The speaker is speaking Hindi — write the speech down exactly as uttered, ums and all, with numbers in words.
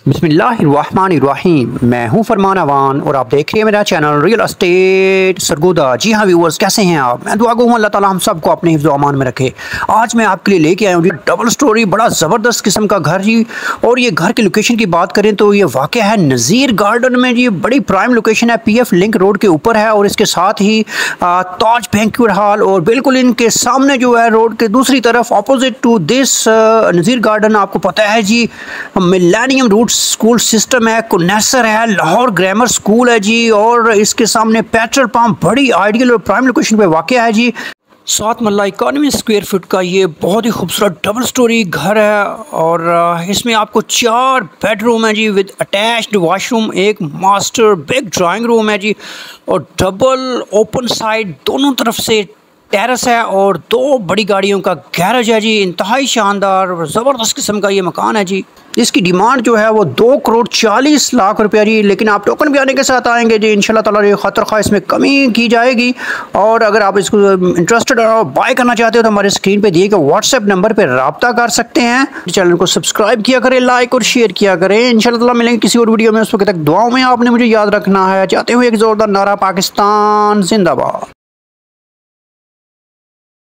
बिस्मिल्लाहिर्रहमानिर्रहीम। मैं हूं फरमान अवान और आप देख रहे हैं मेरा चैनल रियल एस्टेट सरगोदा। जी हाँ व्यूअर्स, कैसे हैं आप? मैं दुआ गो हूँ अल्लाह ताला हम सबको अपने हिफ्ज़ अमान में रखे। आज मैं आपके लिए लेके आया हूँ डबल स्टोरी बड़ा ज़बरदस्त किस्म का घर जी। और ये घर की लोकेशन की बात करें तो ये वाक़ है नज़ीर गार्डन में जी। बड़ी प्राइम लोकेशन है, पी एफ लिंक रोड के ऊपर है और इसके साथ ही आ, ताज बैंक्वेट हॉल और बिल्कुल इनके सामने जो है रोड के दूसरी तरफ opposite to this Nazir garden आपको पता है जी मिलेनियम रूट स्कूल सिस्टम है, कुनैसर है, लाहौर ग्रामर स्कूल है जी। और इसके सामने पेट्रोल पंप बड़ी आइडियल और प्राइम लोकेशन पे वाक़या है जी। सात मल्ला इक्यानवे स्क्वायर फीट का ये बहुत ही खूबसूरत डबल स्टोरी घर है और इसमें आपको चार बेडरूम है जी विद अटैच्ड वॉशरूम, एक मास्टर बिग ड्राइंग रूम है जी और डबल ओपन साइड दोनों तरफ से टेरेस है और दो बड़ी गाड़ियों का गैरेज है जी। इंतहाई शानदार और ज़बरदस्त किस्म का ये मकान है जी। इसकी डिमांड जो है वो दो करोड़ चालीस लाख रुपया जी, लेकिन आप टोकन भी आने के साथ आएंगे जी इंशाल्लाह ताला ये खतर खा इसमें कमी की जाएगी। और अगर आप इसको इंटरेस्टेड और बाय करना चाहते हो तो हमारे स्क्रीन पे दिए गए व्हाट्सएप नंबर पे रब्ता कर सकते हैं। चैनल को सब्सक्राइब किया करें, लाइक और शेयर किया करें। इंशाल्लाह ताला मिलेंगे किसी और वीडियो में, उस वक्त तक दुआओं में आपने मुझे याद रखना है। चाहते हुए एक ज़ोरदार नारा, पाकिस्तान जिंदाबाद।